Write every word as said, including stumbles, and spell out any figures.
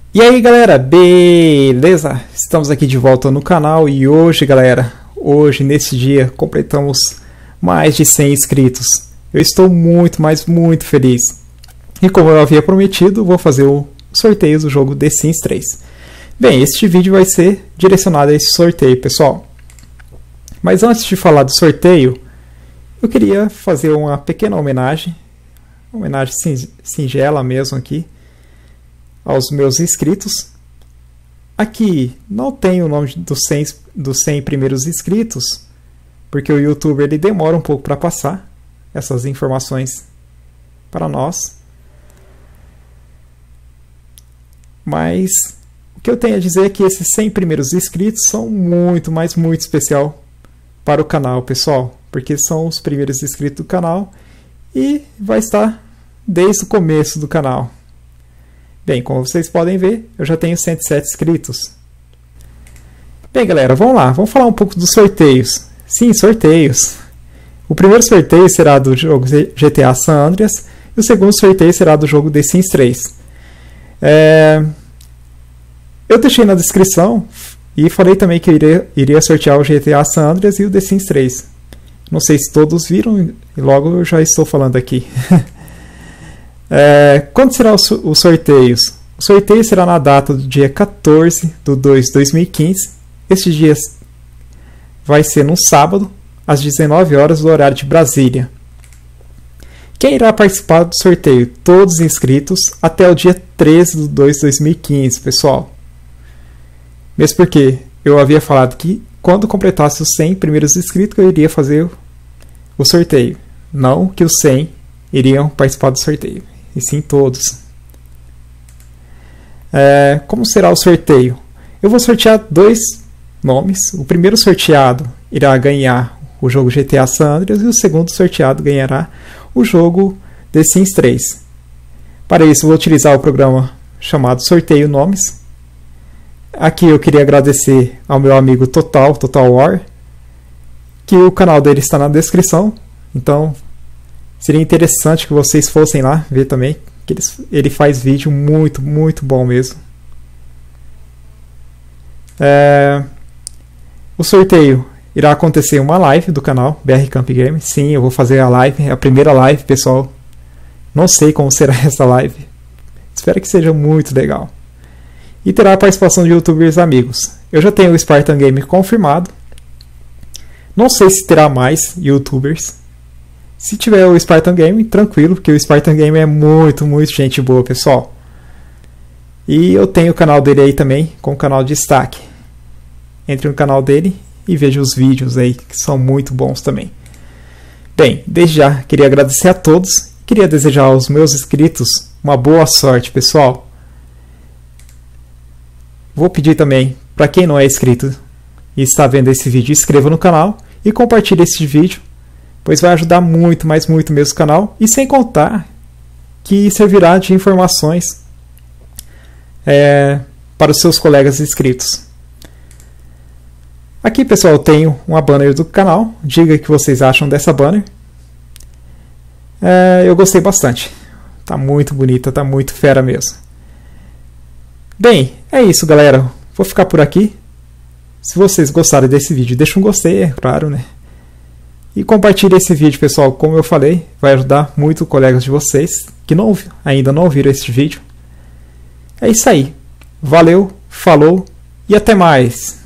E aí galera, beleza? Estamos aqui de volta no canal e hoje galera, hoje nesse dia completamos mais de cem inscritos. Eu estou muito, mas muito feliz. E como eu havia prometido, vou fazer o sorteio do jogo The Sims três. Bem, este vídeo vai ser direcionado a esse sorteio, pessoal. Mas antes de falar do sorteio, eu queria fazer uma pequena homenagem, uma homenagem singela mesmo aqui, aos meus inscritos. Aqui não tem o nome dos cem, dos cem primeiros inscritos, porque o YouTube ele demora um pouco para passar essas informações para nós. Mas o que eu tenho a dizer é que esses cem primeiros inscritos são muito, mas muito especial para o canal, pessoal, porque são os primeiros inscritos do canal e vai estar desde o começo do canal. Bem, como vocês podem ver, eu já tenho cento e sete inscritos. Bem, galera, vamos lá, vamos falar um pouco dos sorteios. Sim, sorteios. O primeiro sorteio será do jogo G T A San Andreas e o segundo sorteio será do jogo The Sims três. É... Eu deixei na descrição e falei também que eu iria, iria sortear o G T A San Andreas e o The Sims três. Não sei se todos viram e logo eu já estou falando aqui. É, quando será os sorteios? O sorteio será na data do dia quatorze de dois de dois mil e quinze. Este dia vai ser no sábado, às dezenove horas do horário de Brasília. Quem irá participar do sorteio? Todos os inscritos até o dia treze de dois de dois mil e quinze, pessoal. Mesmo porque eu havia falado que quando completasse os cem primeiros inscritos eu iria fazer o sorteio. Não que os cem iriam participar do sorteio, e sim todos. É, como será o sorteio? Eu vou sortear dois nomes. O primeiro sorteado irá ganhar o jogo G T A San Andreas e o segundo sorteado ganhará o jogo The Sims três. Para isso vou utilizar o programa chamado Sorteio Nomes. Aqui eu queria agradecer ao meu amigo Total, Total War, que o canal dele está na descrição, então seria interessante que vocês fossem lá ver também, que ele, ele faz vídeo muito, muito bom mesmo. É, o sorteio irá acontecer em uma live do canal B R Camp Game. Sim, eu vou fazer a live, a primeira live, pessoal. Não sei como será essa live. Espero que seja muito legal. E terá a participação de youtubers amigos. Eu já tenho o Spartan Game confirmado. Não sei se terá mais youtubers. Se tiver o Spartan Game, tranquilo, porque o Spartan Game é muito, muito gente boa, pessoal. E eu tenho o canal dele aí também, com o canal de destaque. Entre no canal dele e veja os vídeos aí, que são muito bons também. Bem, desde já, queria agradecer a todos. Queria desejar aos meus inscritos uma boa sorte, pessoal. Vou pedir também, para quem não é inscrito e está vendo esse vídeo, inscreva no canal e compartilhe esse vídeo, pois vai ajudar muito, mas muito mesmo o canal, e sem contar que servirá de informações é, para os seus colegas inscritos. Aqui, pessoal, eu tenho uma banner do canal. Diga o que vocês acham dessa banner. É, eu gostei bastante. Tá muito bonita, tá muito fera mesmo. Bem, é isso, galera. Vou ficar por aqui. Se vocês gostarem desse vídeo, deixa um gostei, é claro, né? E compartilhe esse vídeo, pessoal. Como eu falei, vai ajudar muito colegas de vocês que não, ainda não viram esse vídeo. É isso aí. Valeu, falou e até mais!